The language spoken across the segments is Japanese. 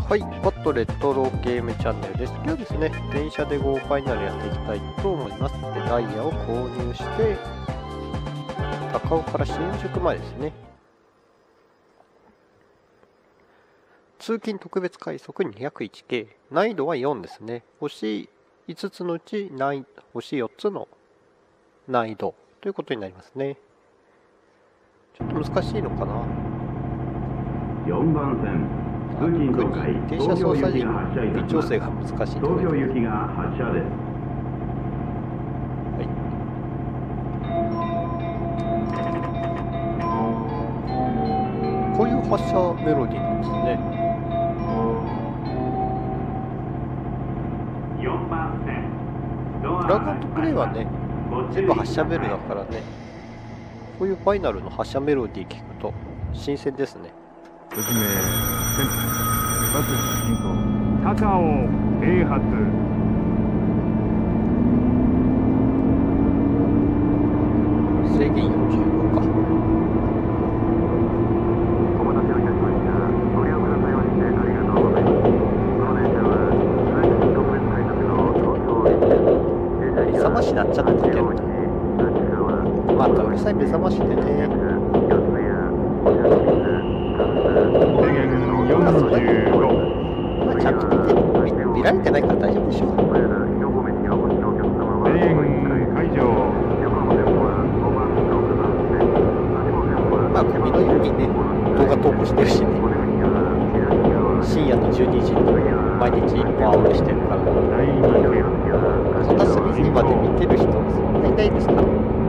はい、パッとレトロゲームチャンネルです。今日はですね、電車で GO ファイナルやっていきたいと思います。で、ダイヤを購入して、高尾から新宿までですね。通勤特別快速201系。難易度は4ですね。星5つのうち星4つの難易度ということになりますね。ちょっと難しいのかな。 4番線通勤東海電車操作時の微調整が難しい。 東京行きが発車です。 はい。こういう発車メロディーなんですね。 4番線プラグアンドプレイはね、全部発車ベルだからね、こういうファイナルの発車メロディー聞くと新鮮ですね。 はじめバス進行高尾平発制限45か。 お待たせをいたしました。ご利用くださいましてありがとうございます。この電車は通勤特別快速の東京駅目覚ましになっちゃったけど、またうるさい目覚ましでね。 制限45。 まあちゃんと見られてないから大丈夫でしょう。 制限解除。 まあゴミのようにね、動画投稿してるしね。深夜の12時に毎日ワーオレしてるから。片隅まで見てる人はそんないないですか。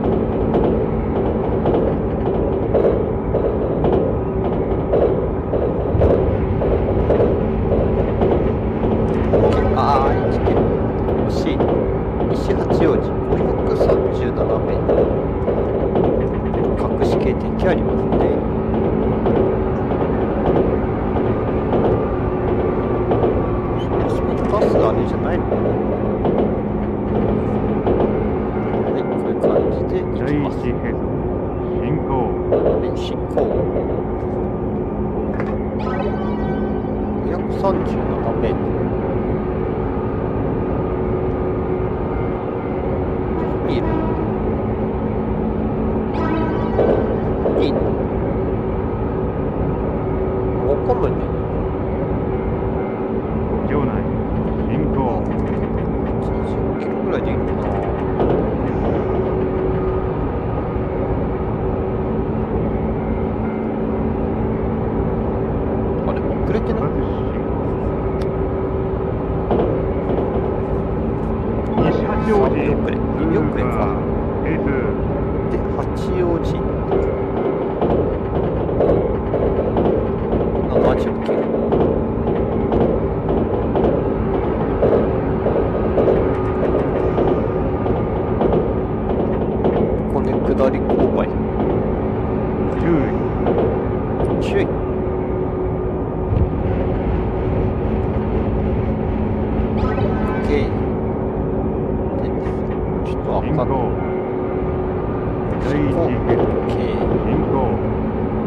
西八王子537名隠し系敵ありますね。バスあれじゃないのかな。はい、こういう感じで行きます。 進行進行537名いいのいいのわかんないんだよね。 場内進行 80キロぐらいでいいのかな。あれ遅れてない？ 西八王子 2秒遅れか。で、八王子70キロ。ここね、下り勾配。注意。OK。で、ちょっと赤の第一進行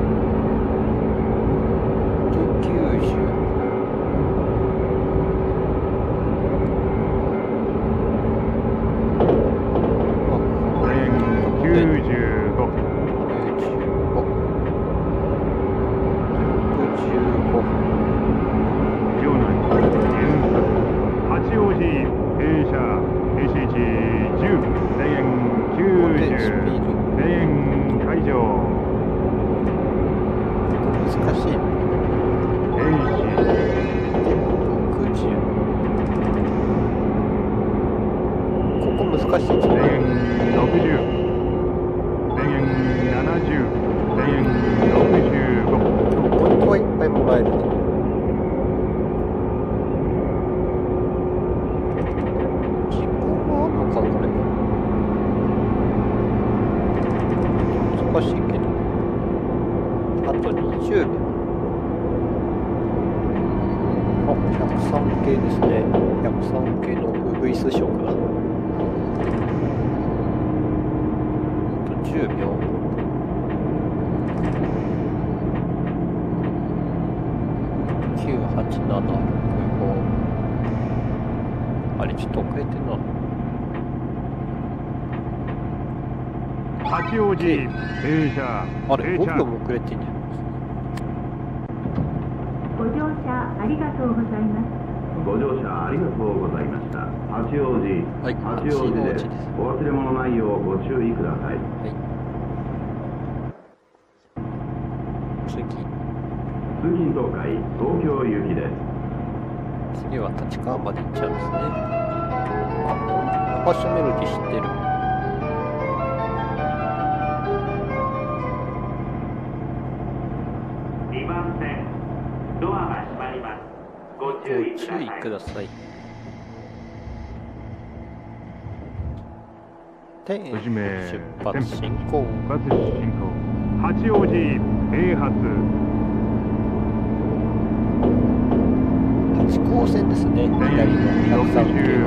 103系ですね。103系のウグイス色だ。10秒。9、8、 あれちょっと遅れてんな。 八王子停車あれ5 停車秒も遅れてんじゃん。 ご乗車ありがとうございます。 ご乗車ありがとうございました。八王子、 はい八王子で八王子ですお忘れ物ないようご注意ください。 はい。次通勤東海、東京行きです。 次は立川まで行っちゃうんですね。あ、ファッションメロディー知ってる。 2番線ドアが閉まります。ごご注意くださ注意い。 ください。で、 富士名出発進行。 バス進行八王子平発八高線ですね。左の103系は。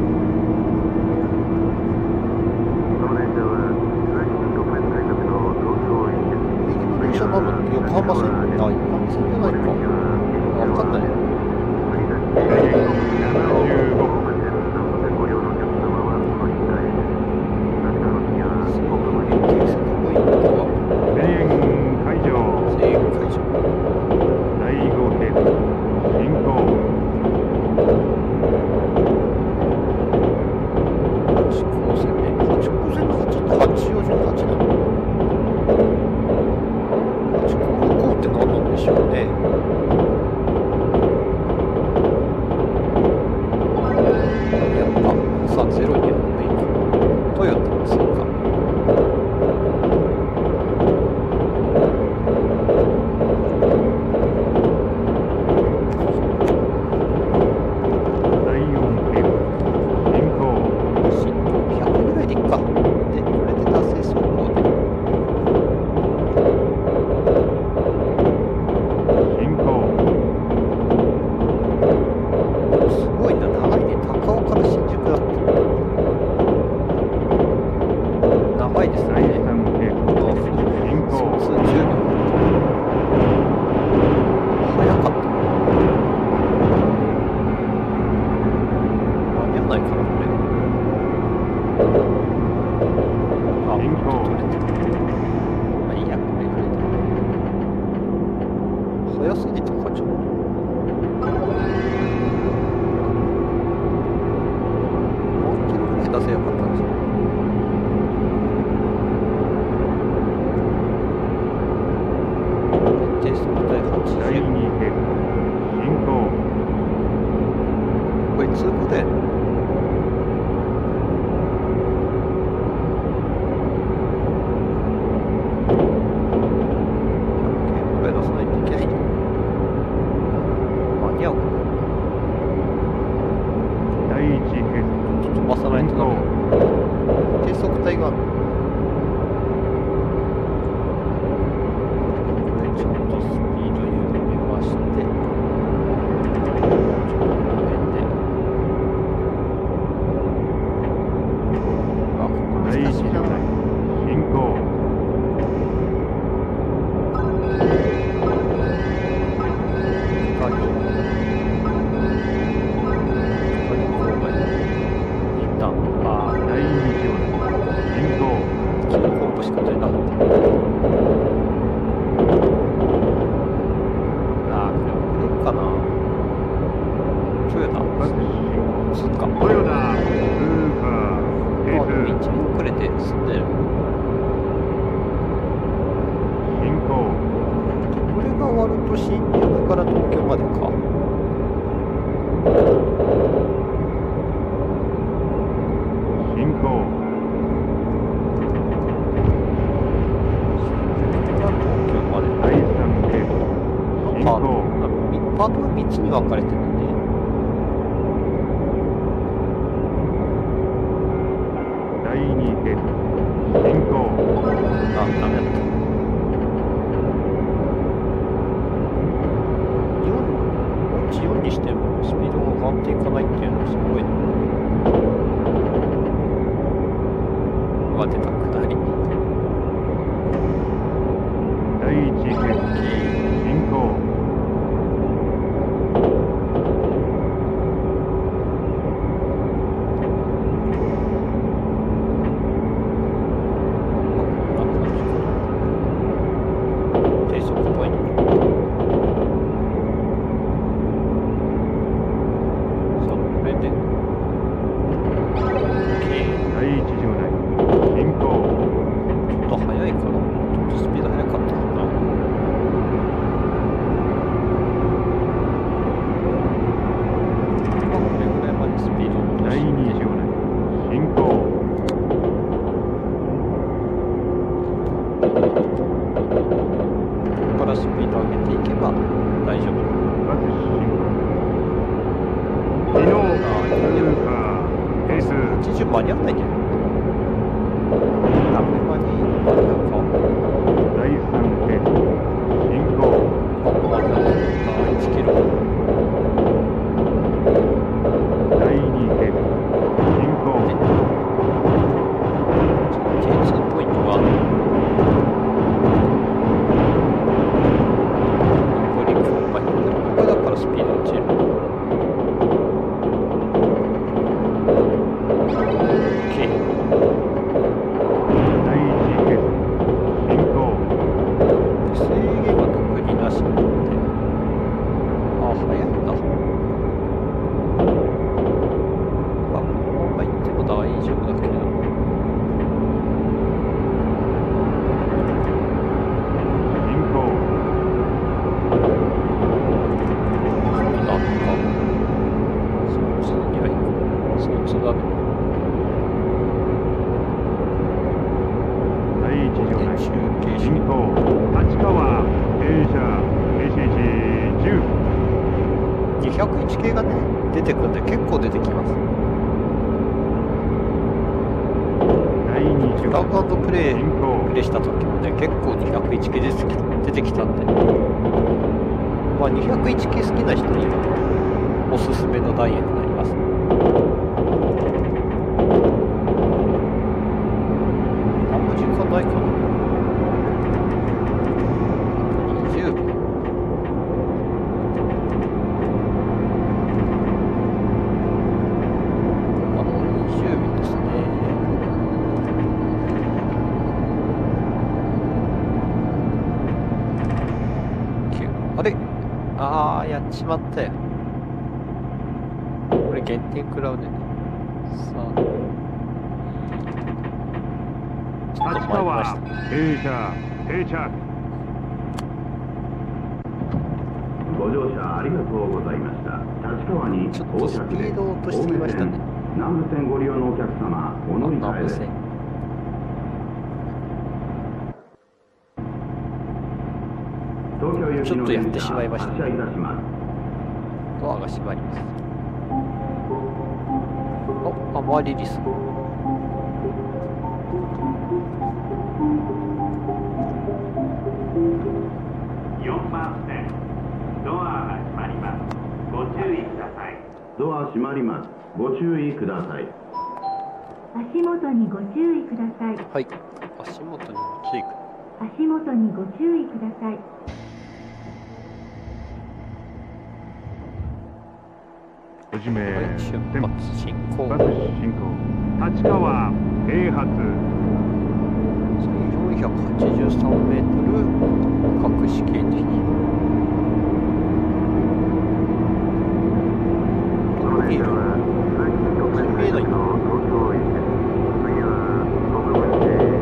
この電車は通勤特別快速の東京行きです。 右の電車なのに横浜線ない。横浜線じゃないか。わかんない。 75 ご利用のお客様はお乗り換えです。立川の次は国分寺計測ポイントは 1000円会場 1000円会場。 第5ヘッド進行八高線ね。八高線の8って八王子の8なの。八高の5って何なんでしょうね。やっぱ30にやっていく。トヨタですか。 第4ヘッド進行進行100ぐらいでいっか。で、これで達成走行で。 進行すごいな、長いね。高尾から新宿だって。長いです第ね。 3ヘッド進行普通10秒。早かった。間に合わないかな、これ。あ、 進行取れてる。まあいいや、これぐらいで。早すぎたか、ちょっと。何キロぐらい出せよかったんですか。テスト対第 80。 2ヘッド進行これ通過だよね。100件ぐらい出さないといけないね。間に合うかな。 第1ヘッちょっと飛ばさないとダメ。低速帯がある。これちょっとスピード緩めまして、ちょっとこの辺で。あ、ここ第1 難しいな。 進行光交番一旦第2条進行キノコンボしか取れなかった。これ遅れるかな。トヨタバス進そっか。 行トヨタ通過でも T2 1秒遅れて進んでる。 進行これが終わると新宿から東京までか。 進行新宿から東京まで。 第3ヘッド進パー行トが3つに分かれてるね。 第2ヘッド進行あ、ダメだった。4にしてもスピードが上がっていかないっていうのはすごいね。出た、下り。 第1ヘッド進行瞬間に合わないんじゃないダメ間に合うか。 第3ヘッド進行あ、まだ1キロ。 第2ヘッド進行 J2 ポイントがこれだからスピード落ちる。OK。 第1ヘッド進行制限は特になしになって。あ、早いんだ。まあ、このまま行っても大丈夫だけど。 進行なんか、そっちには行く。そっちだと。 第1場内中継進行立川停車停止位置10 201系がね、出てくるんで結構出てきます。 第2 ラ場グ&プレイ進行した時もね、結構201系出てきたんで、まあ、201系好きな人にはおすすめのダイヤになります。あんま時間ないかな。20秒。あ、20秒ですね。あれ、あー、やっちまったよ。これ減点食らうね。さあ。ちょっと立参りました。 川停車停着ご乗車ありがとうございました。立川にちょっとスピードを落としすぎましたね。 南武線ご利用のお客様、お乗り換えです。東京行きのちょっとやってしまいました発車いたします。 ドアが閉まります。あ、周りリス。 4番線ドアが閉まります。ご注意ください。 ドア閉まります。ご注意ください。 足元にご注意ください。 はい。足元にもついく。 足元にご注意ください。 はじめはい、出先発進行。 バス進行立川平発 1483メートル各試験的。 この電車は通勤特別列車の東京駅です。次は国分寺、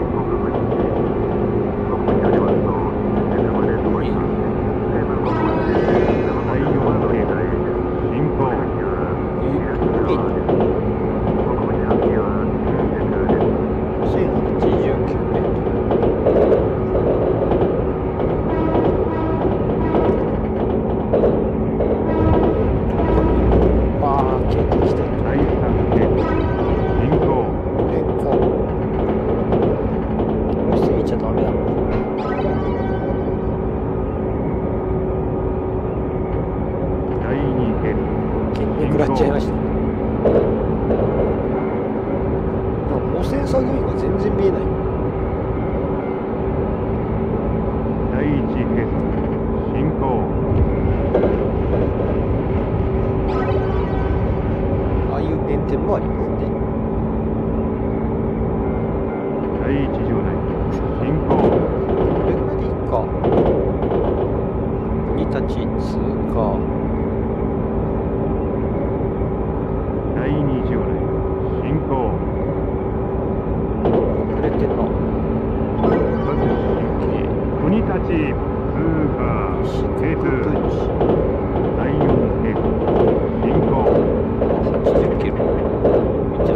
国分寺を出ますと新宿まで止まります。西武国分寺で7番線の乗り換えです。 進行この先は東側です。国分寺の次は新宿です。 1089メートル。ああ、経験してる。 第3ヘッド進行変更。乗りすぎちゃダメだ。 第2ヘッ筋肉食らっちゃいました。汚染作業員が全然見えない。 ド第1ヘッド進行ああいう弁天もありますね。 第1場内進行これぐらいでいいか。国立通過。 第2場内進行遅れてんな。 バス国立通過西国 K2 分寺第4ヘッド進行 80キロ。見て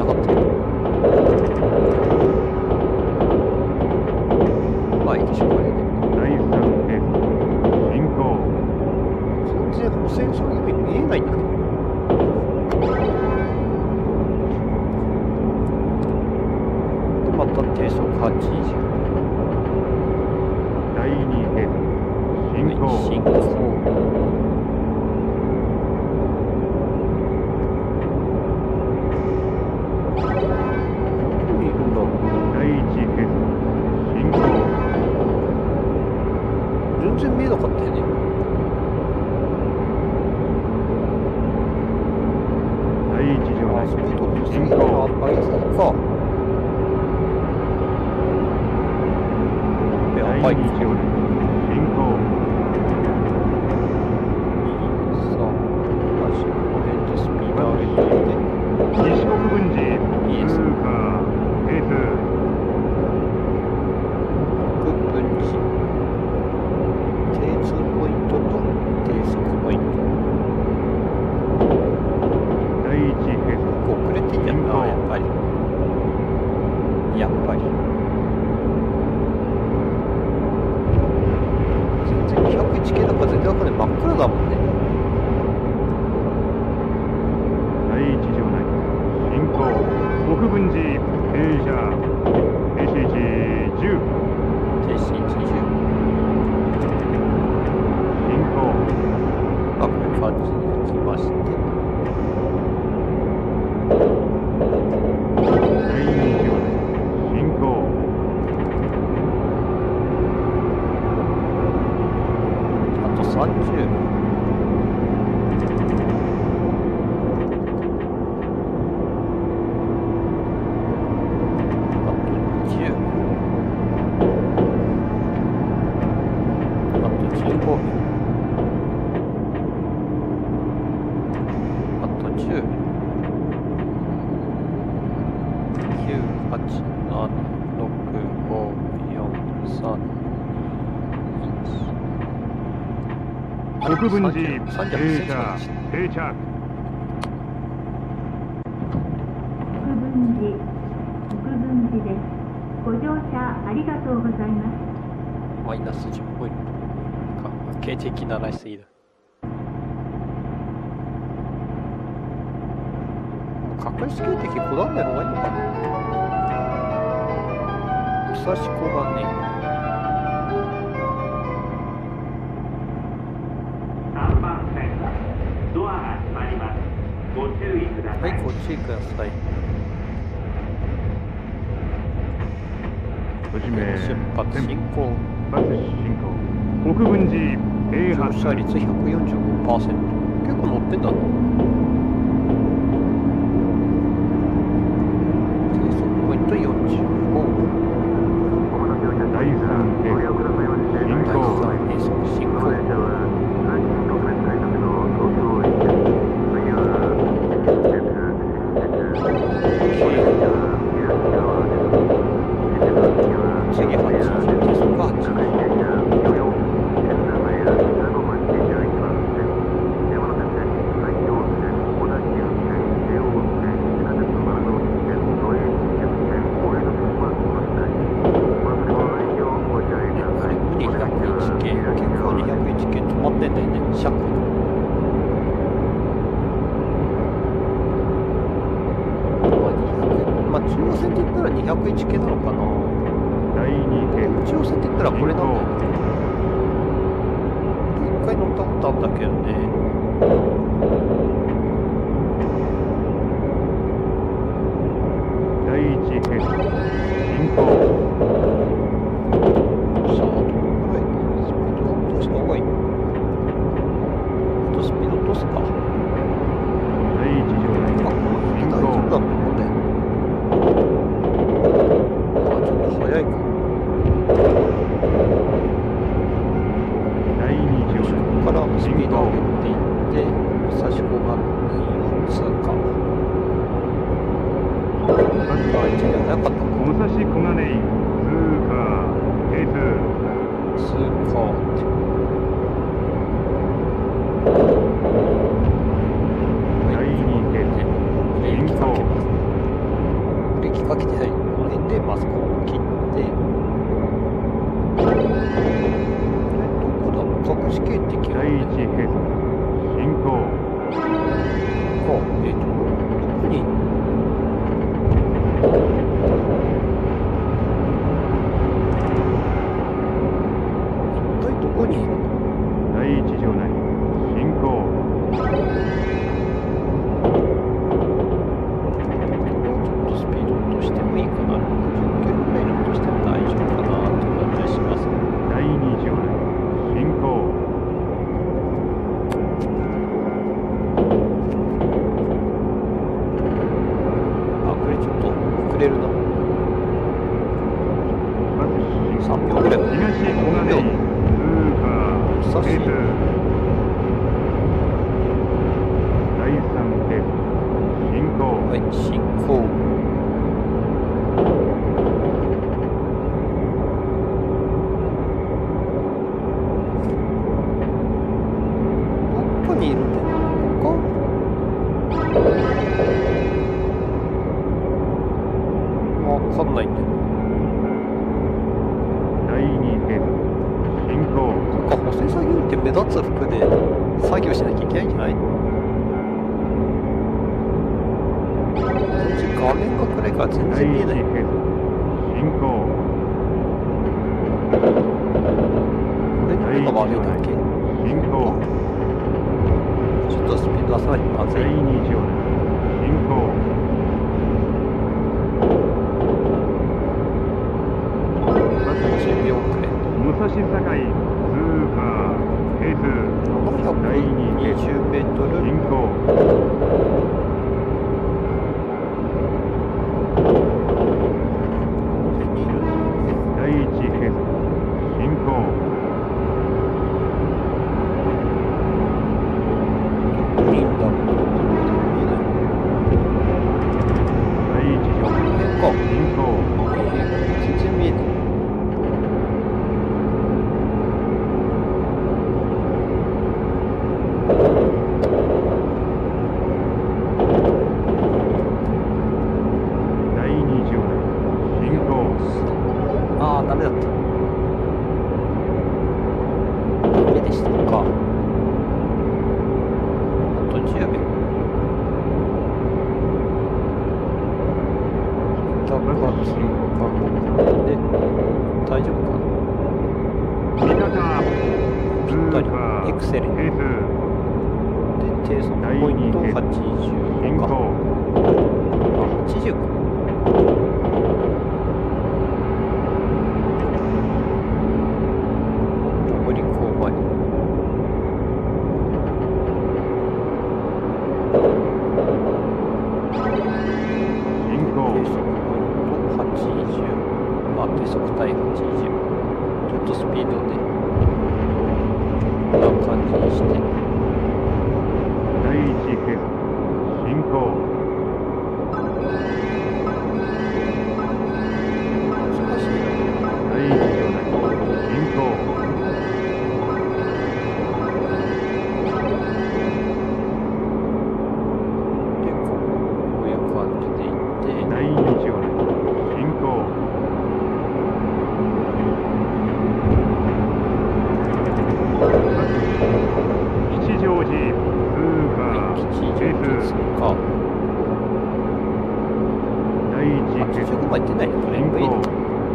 180。 第2ヘッド進行進行。 第1ヘッド進行全然見えなかったよね。 第1場内スピードと進次の行上がりすぎか。 第2 やばい。 場内進行さあ、足この辺でスピード上げておいて。 西国分寺いいですね通過 S 国分寺。定通ポイントと低速ポイント。 第1ヘッド遅れてんじゃんな、やっぱり。やっぱり。全然201系なんか全然わかんない。真っ暗だもんね。 第1場内進行国分寺停車停止位置10 停止位置10。 進行あ、これ感じに来まして。 第2場内進行あと30。 国分寺停 30 車停着国分寺です。ご乗車ありがとうございます。 マイナス10ポイントか。経的ならしすぎだ。隠し形的こだわらない方がいいのかな。武蔵小がね。 3番線ドアが閉まります。ご注意くださ。 はいい、ご注意ください。 閉じめ出発進行。 バス進行国分寺 A 乗発車率 145%。結構乗ってんだな。低速ポイント45。 第3ヘッド進第行 3低速進行。次8、低速が8。201系、結構201系止まってんだよね、車庫。まあ中央線って言ったら201系なのかな。 第2ヘッド中央線って言ったらこれなんだよね。一回乗ったことあったけどね。 第1ヘッド進行さあ、どのくらいスピードを落とした方がいいの？あとスピード落とすか。 第1場内あ、この辺進大丈夫だと行思うんだよ。あ、ちょっと早いか。 第2場ここ内からスピードを上げていって、武蔵小が4通過。あ、一時早かったか。 武蔵小金井通過 S 通過って。 第2ヘッブレーキド進行かけます。ブレーキかけてない。この辺でマスコンを切って、どこだろう、隠し形的第1ヘッド進行どこにくれるな。3秒ぐらい。 東小金井スーパー久しぶりフェス第3フェス進行はい、進行。どこにいるんだよ。ここわかんないんだよ。 第2フェス進行なんか補正作業員って目立つ服で作業しなきゃいけないんじゃない？そっち画面が暗いから全第1 然見えない。 フェス進行俺の目が悪いだけ。 進行ちょっとスピード出さないとまずい。 第2条進行 10秒遅れ。 武蔵境スーパーフェス第2フェス 720メートル。 進行第1フェス進行いいんだ。 第1条進行全然見えない。 第2条進行ああ、ダメだった。ダメでしたか。あと10秒。100か9か5で大丈夫かな。 味方ぴったり。エスーパークセレント。 フェスで、低速ポイント進 85か。 行あ、80か。上り勾配。 進行低速ポイント80。あ、低速帯80。ちょっとスピードで。こんな感じにして。 第1フェス進行難しいな。 第1条内進行で、こういう感じでいって、 第2条内進行吉祥寺スーパー吉フェス祥寺通過。 第1フェス 85まで出ないのこれ。 進いいの行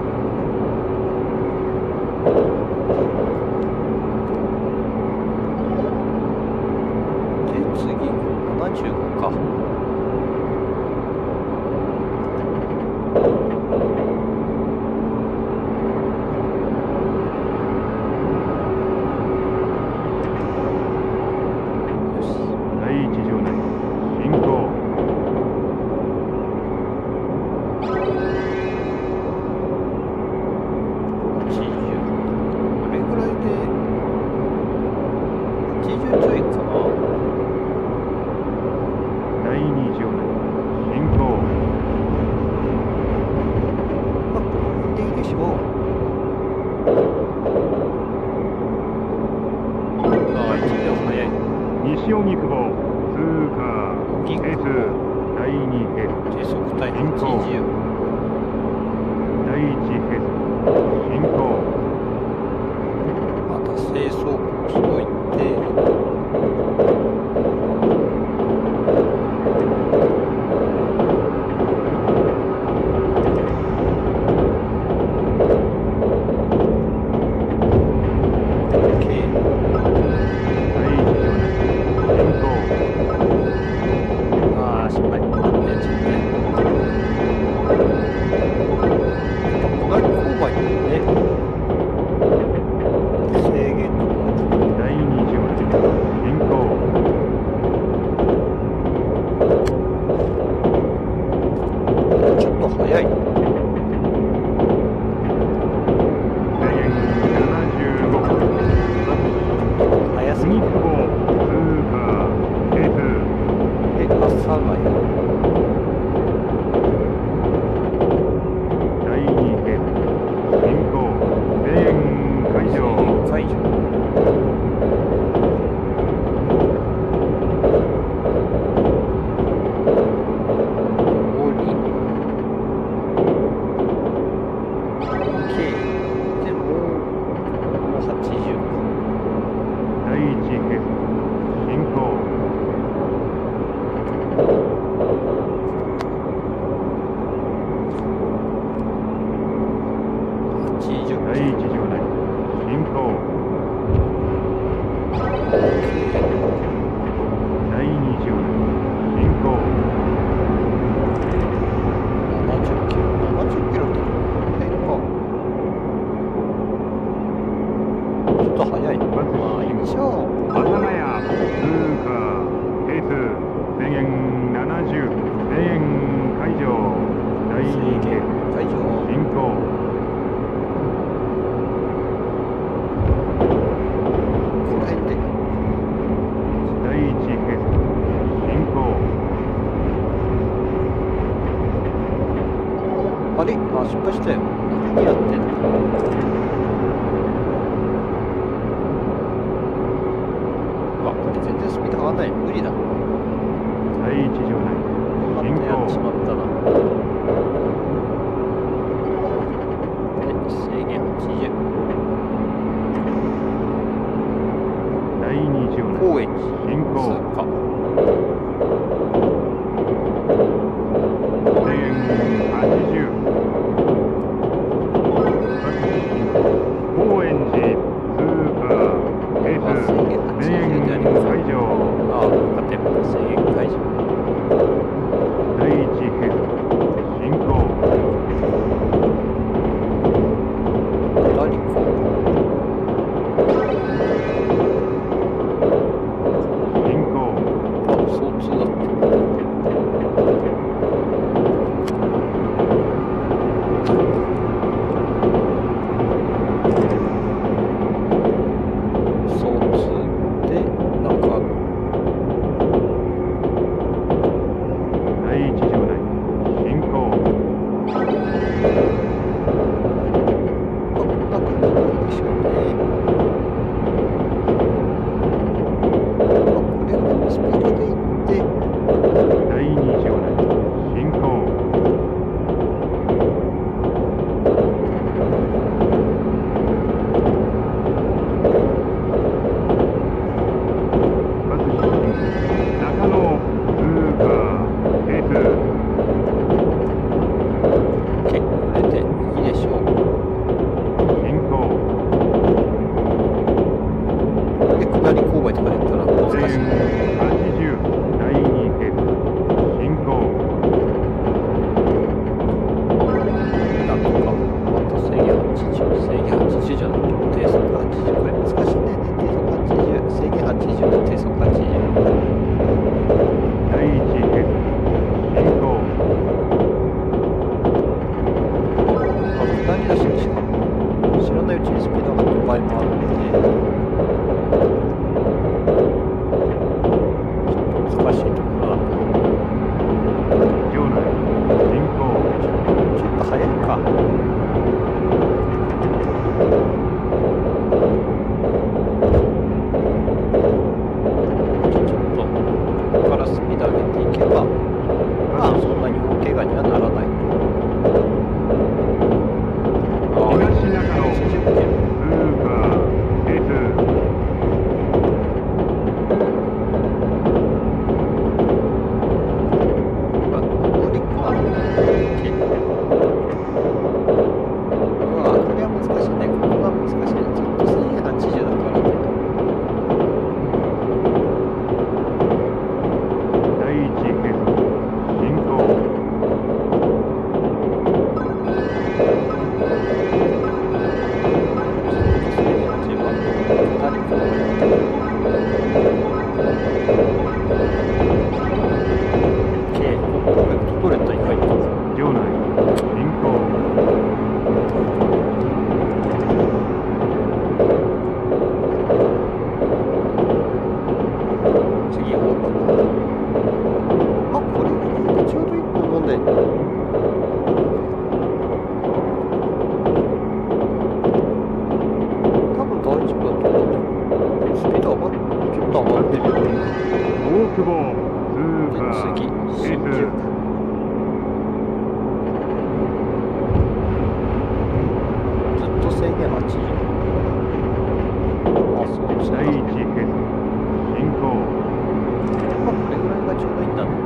で、次、75か。よし。 第1条内進行 80。これぐらいで、80ちょいかな。 第2条内進行まあ、この辺でいいでしょう。ああ、1秒早い。 西荻窪スーパーフェス第2フェス低速帯進行 80。 第1フェス進行また清掃コースといって、 第1条内進行ああ、失敗。なんで、ちょっとね。下り勾配にね、制限とか。 第ヶ谷。 第2ゲート進行声援解除。 解除。 第1ゲート進行第1場内進行第2場内進行 70キロ。70キロって速いのか。ちょっと速い。まあいいでしょう。 阿佐ヶ谷通過係数制限70制限解除。第2ゲート解除。 進行この辺で。 第1ゲート進行あれ、あ、失敗したよ。何やってんの。これ全然スピード上がんない。無理だ。 第1場内進やっち行まったな。で、制限80。 第2場内高円進寺通行過。 制限80高円寺通過係数制限解除。 ああ、勝てる。制限解除。 第1ゲート進行左こ進行あ、相通だった。相通で中野。 第1場内進行こんな感じでしょうね。これぐらいのスピードでいって第2場内進行バス中野通過係数結構出ていいでしょう。 進行で、下り勾配とかやったら難しい。 制限80第2ゲート進行なんとか、あと制限80、制限80じゃないけど、低速80、これ難しいんだよね。低速80、制限80と低速80。 第1ゲート進行あ、下りだし、しかも、知らないうちにスピードが2倍もあるので、ちょっと難しいところだな。 場内進行ちょっと速いか。ちょっと、ここからスピード上げていけば、まあ、そんなに大怪我にはならない。ああ、 東中野 80キロ。 通過係数まあ、上りか。うわ、これは難しいね。ここが難しい。ずっと制限80だからね。 第1ゲートずっと制限80。あ、そうですか。 第1ヘス進行。 まあ、これぐらいがちょうどいいんだろう。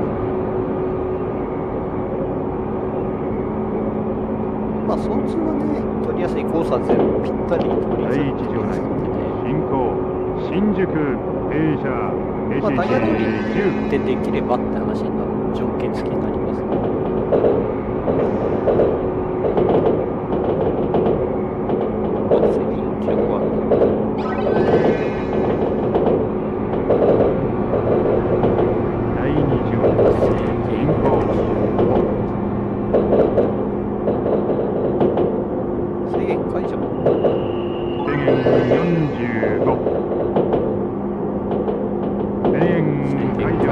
まあ、総通はね、取りやすいコースは全部ぴったり取りやすい第1場内進行。新宿停車まあ、ダイヤ通りに 10 でできればって話になる条件付きになります。あ、制限45は第2場進行。 制限解除。 制限45。制限解除。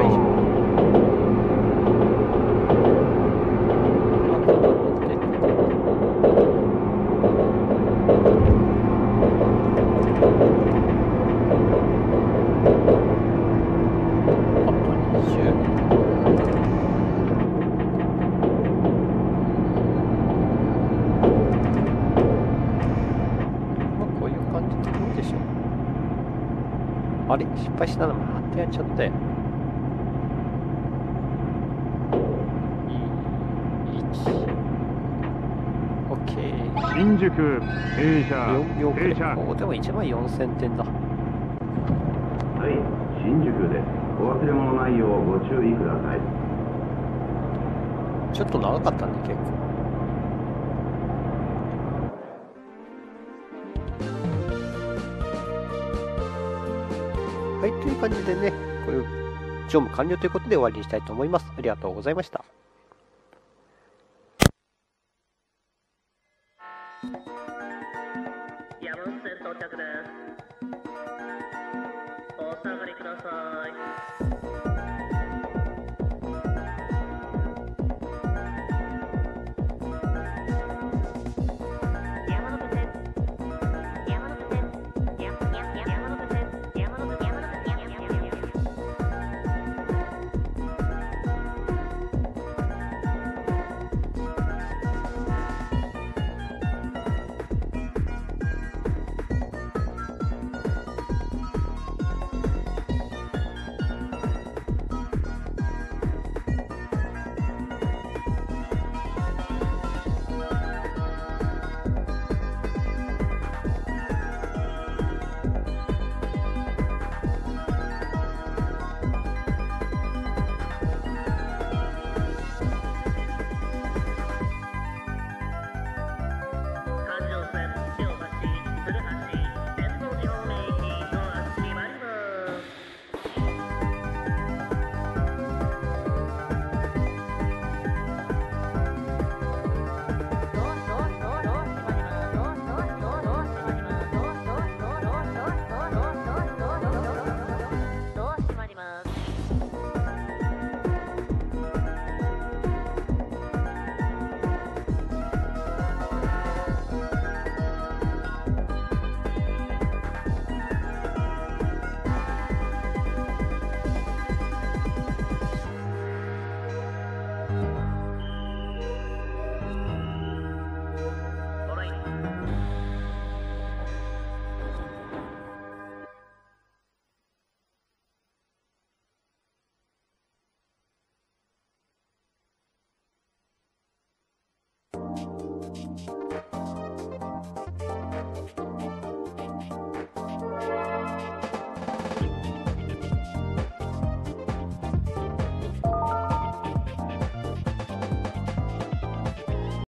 こういう感じでどうでしょう。あれ失敗したのも貼ってやっちゃったよ。OK。 新宿停車 4秒くらい。 停車。 ここでも14000点だ。 はい新宿ですお忘れ物ないようご注意くださいちょっと長かったね、結構。はい、という感じでね、こういう乗務完了ということで終わりにしたいと思います。ありがとうございました。